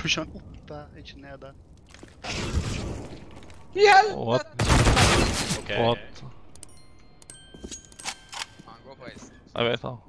push han oppe, ikke nede. What? Okay. What? Han går på isen. Jeg vet han.